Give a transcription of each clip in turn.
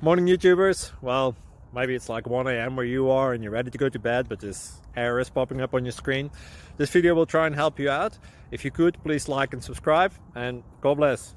Morning YouTubers. Well, maybe it's like 1 a.m. where you are and you're ready to go to bed, but this error is popping up on your screen. This video will try and help you out. If you could, please like and subscribe, and God bless.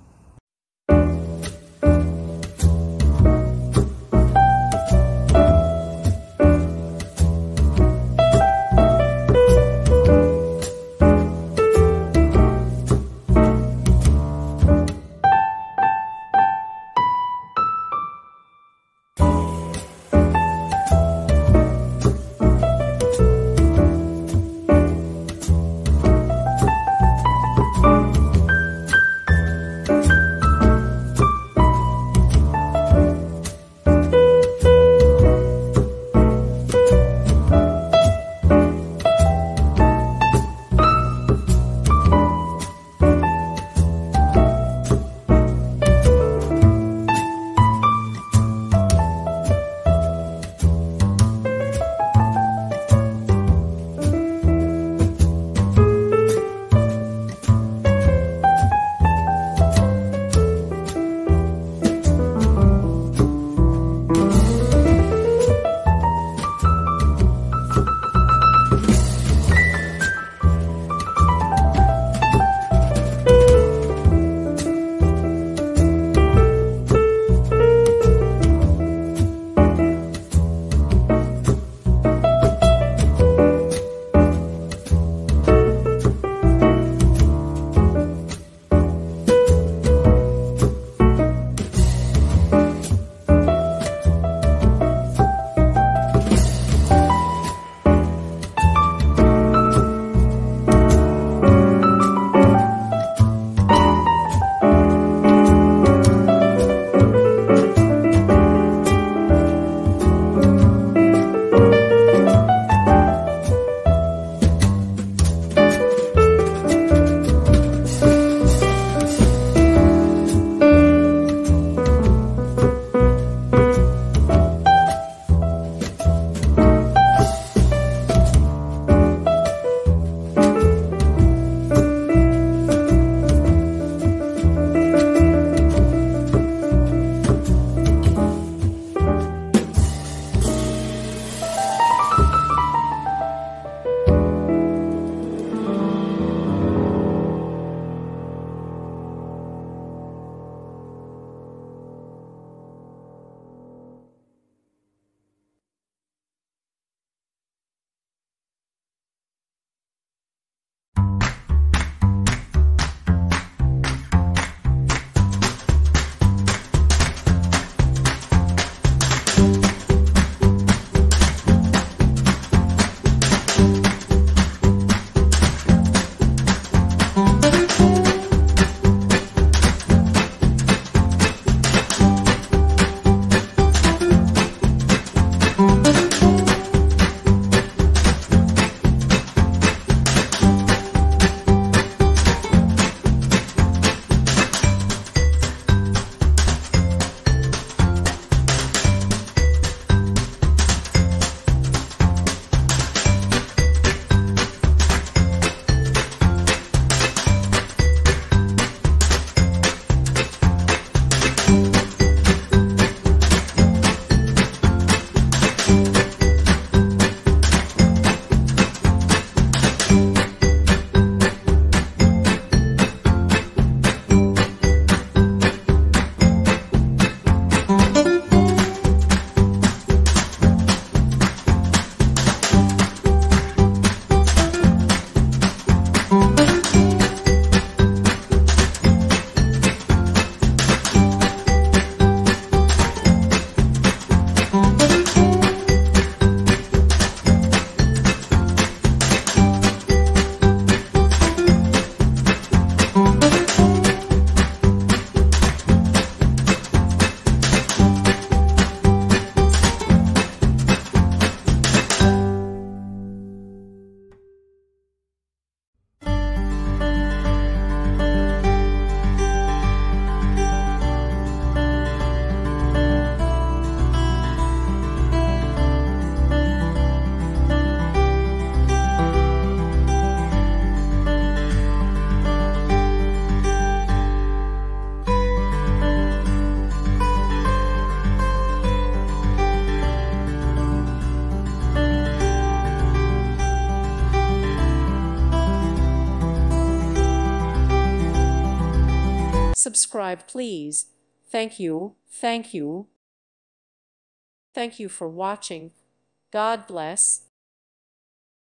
subscribe, please. Thank you. Thank you. Thank you for watching. God bless.